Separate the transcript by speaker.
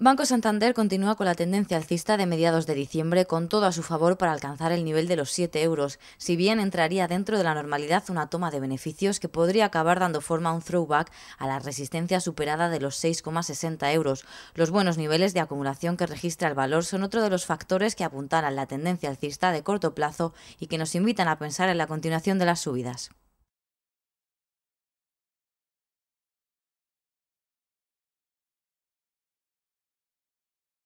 Speaker 1: Banco Santander continúa con la tendencia alcista de mediados de diciembre con todo a su favor para alcanzar el nivel de los 7 euros, si bien entraría dentro de la normalidad una toma de beneficios que podría acabar dando forma a un throwback a la resistencia superada de los 6,60 euros. Los buenos niveles de acumulación que registra el valor son otro de los factores que apuntalan la tendencia alcista de corto plazo y que nos invitan a pensar en la continuación de las subidas.